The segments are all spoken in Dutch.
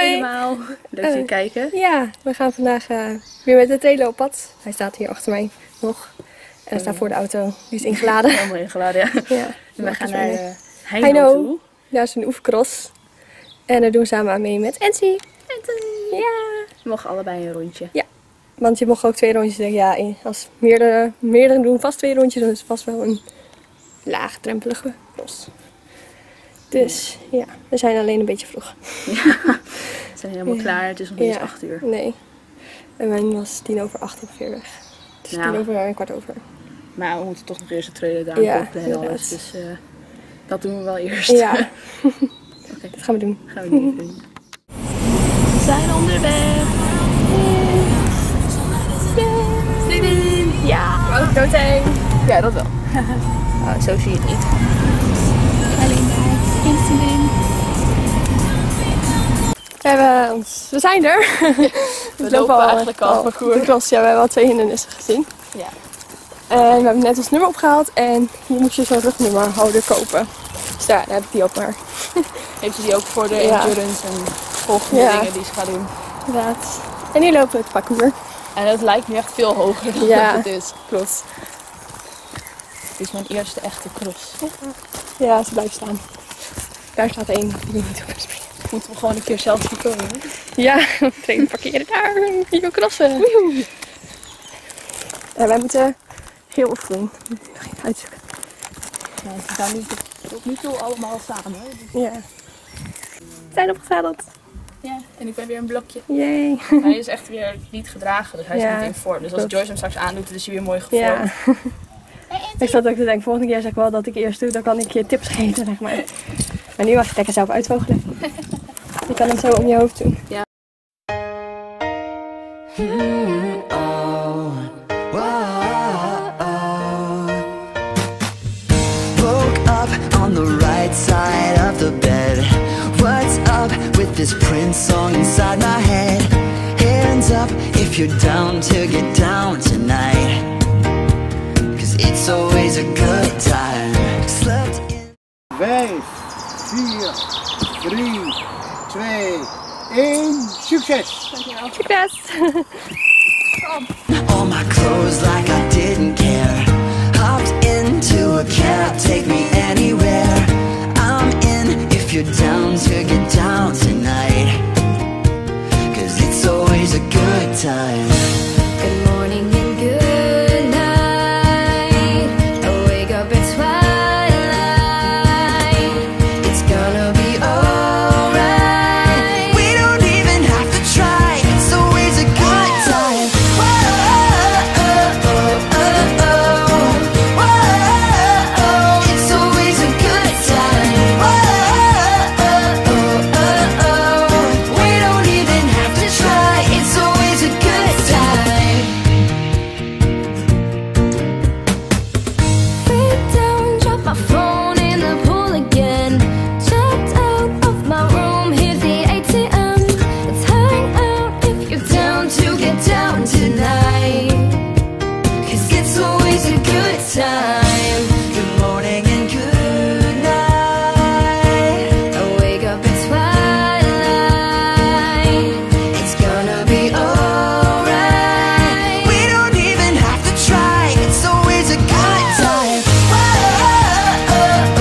allemaal. Leuk dat jullie kijken. Ja, we gaan vandaag weer met de trailer op pad. Hij staat hier achter mij nog. En hij staat voor de auto. Die is ingeladen. Helemaal ingeladen, ja. Ja. En we gaan naar Heino toe. Daar is een oefencross. En daar doen we samen aan mee met Ensie. Ja. We mogen allebei een rondje. Ja. Want je mocht ook 2 rondjes zeggen. Ja, als meerdere doen vast 2 rondjes, dan is het vast wel een laagdrempelige cross. Dus ja, we zijn alleen een beetje vroeg. Ja, we zijn helemaal klaar. Het is nog niet eens 8 uur. Nee. En mijn was 7:50 ongeveer weg. Het is 7:15. Maar we moeten toch nog eerst de trailer daar opplannen en alles. Dus dat doen we wel eerst. Ja. Okay. Dat gaan we doen. Gaan we nu doen. We zijn onderweg. Zin in. Ja. Ook doodeng. Ja, dat wel. Oh, zo zie je het niet. Alleen daar. Instagram. We zijn er. We lopen eigenlijk al parcours. De cross, ja, we hebben al 2 hindernissen gezien. Ja. En we hebben net ons nummer opgehaald en hier moet je zo'n rugnummerhouder kopen. Dus daar heb ik die ook maar. Heeft ze die ook voor de endurance en volgende dingen die ze gaat doen. Inderdaad. En hier lopen we het parcours. En het lijkt nu echt veel hoger dan het is. Klopt. Het is mijn eerste echte cross. Ja, ze blijft staan. Daar staat 1 die niet op kan springen. Moeten we gewoon een keer zelf komen. Ja, trainen parkeren daar. Hier wil crossen. En wij moeten heel of groen. Nog even uitzoeken. Ja, we gaan nu tot nu toe allemaal samen. Ja. We zijn opgezadeld. Ja, en ik ben weer een blokje. Yay. Hij is echt weer niet gedragen, dus hij is niet in vorm. Dus als Joyce hem straks aandoet, dan is hij weer mooi gevormd. Ja. Ik zat ook te denken, volgende keer zeg ik wel dat ik eerst doe, dan kan ik je tips geven, zeg maar. Maar nu mag je lekker zelf uitvogelen. Je kan hem zo om je hoofd doen. Ja. Woke up on the right side of the bed. What's up with this Prince song inside my head? Hands up if you're down to get down tonight. It's always a good time. Slept in 5, 4, 3, 2, 1. Succes! Succes! all my clothes like I didn't care. Hopped into a cab, take me anywhere. I'm in if you're down to get down tonight. 'Cause it's always a good time. Good morning and good night. I wake up at twilight. It's gonna be alright. We don't even have to try. It's always a good time. Whoa, whoa, it's always a good time. Whoa, we don't even have to try. It's always a good time. Break down, drop my phone in the pool again. Checked out of my room, hit the ATM. Let's hang out if you're down to get down tonight. 'Cause it's always a good time. Good morning and good night. I wake up at twilight. It's gonna be alright. We don't even have to try. It's always a good time. Whoa,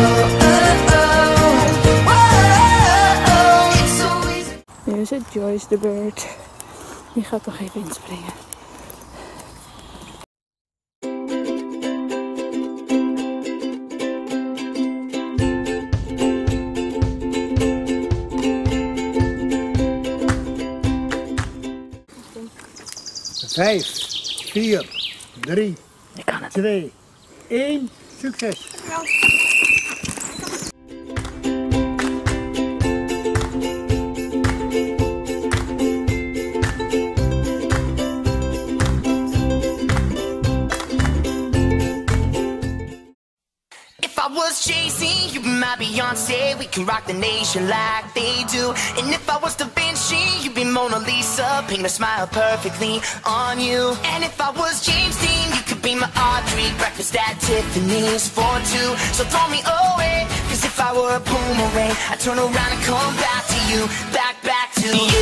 it's always a Nu is het Joyce de beurt. Die gaat toch even inspringen. Vijf, 4, 3, Ik kan het. 2, 1. Succes! If I was Jay-Z, you'd be my Beyonce. We can rock the nation like they do. And if I was Da Vinci, you'd be Mona Lisa. Paint a smile perfectly on you. And if I was James Dean, you could be my Audrey. Breakfast at Tiffany's for 2. So throw me away, 'cause if I were a boomerang, I'd turn around and come back to you. Back to you.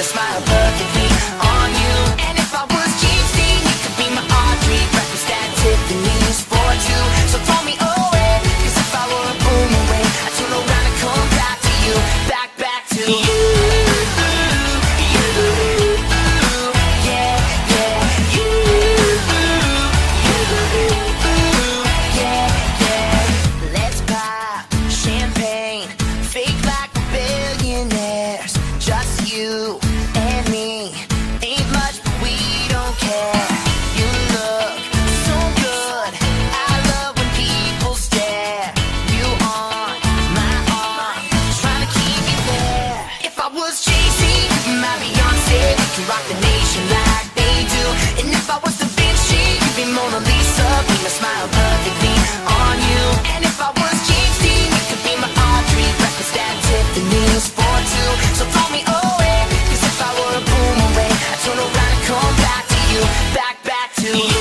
a smile perfectly on you. And if I was James Dean, you could be my Audrey, breakfast at Tiffany's for two. So throw me away, cause if I were a boomerang, I'd turn around and come back to you, back to you. Rock the nation like they do. And if I was Da Vinci, you'd be Mona Lisa, bring a smile perfectly on you. And if I was James Dean, you could be my Audrey, breakfast at Tiffany's for two. So throw me away, cause if I were a boomerang, I'd turn around and come back to you, back to you.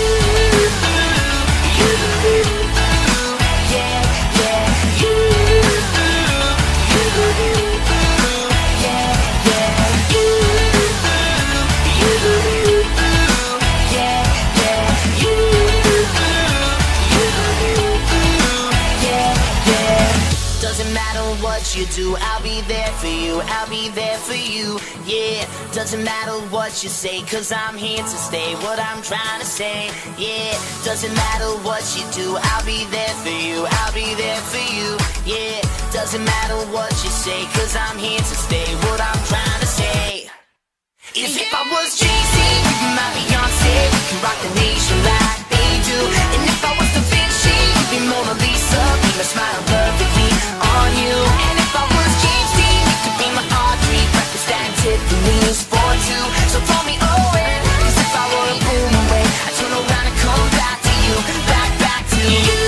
You do, I'll be there for you, I'll be there for you, yeah. Doesn't matter what you say, cause I'm here to stay, what I'm trying to say, yeah. Doesn't matter what you do, I'll be there for you, I'll be there for you, yeah. Doesn't matter what you say, cause I'm here to stay, what I'm trying to say is if I was Jay-Z, you'd be my Beyonce, we can rock the nation like they do. And if I was Da Vinci, you'd be Mona Lisa, bring a smile perfectly on you. And if I was James Dean, you could be my Audrey, breakfast at Tiffany's for two. So throw me away, cause if I were a boomerang, I'd turn around and come back to you, back to you.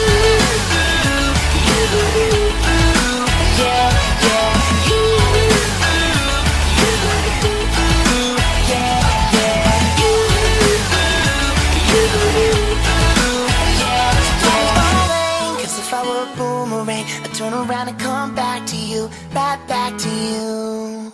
Turn around and come back to you, back to you.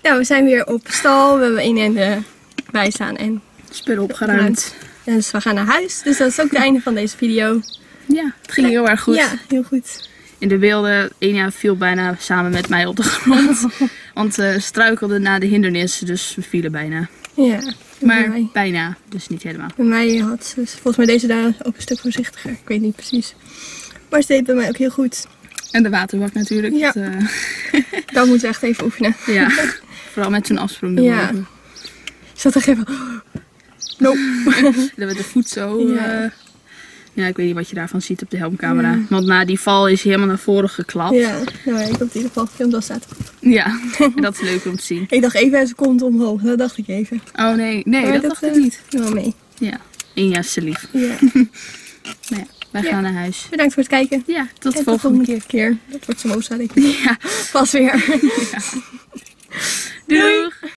Ja, we zijn weer op stal. We hebben een en bij staan en Spullen opgeruimd. dus we gaan naar huis. Dus dat is ook het einde van deze video. Ja, het ging heel erg goed. Ja, heel goed. In de beelden, Enia viel bijna samen met mij op de grond. Want we struikelden na de hindernissen, dus we vielen bijna. Ja, Maar bij bijna, dus niet helemaal. mij had ze volgens mij deze daar ook een stuk voorzichtiger. Ik weet niet precies. Maar ze deed bij mij ook heel goed. En de waterbak natuurlijk. Ja. Dat moeten we echt even oefenen. Ja, vooral met zo'n afsprong. Ja. Ik zat er even... Nope. Dat we de voet zo... Ja. Ja, ik weet niet wat je daarvan ziet op de helmcamera. Ja. Want na die val is hij helemaal naar voren geklapt. Ja, nou, ik had in ieder geval gefilmd als staat. Ja, en dat is leuk om te zien. Ik dacht even en ze komt omhoog. Dat dacht ik even. Oh nee, nee, dat dacht ik niet. Wel mee. Ja, Enia is te lief. Ja. Nou ja, wij gaan naar huis. Bedankt voor het kijken. Ja, tot de En volgende keer. Dat wordt samosa, denk ik. Ja, Pas weer. doei!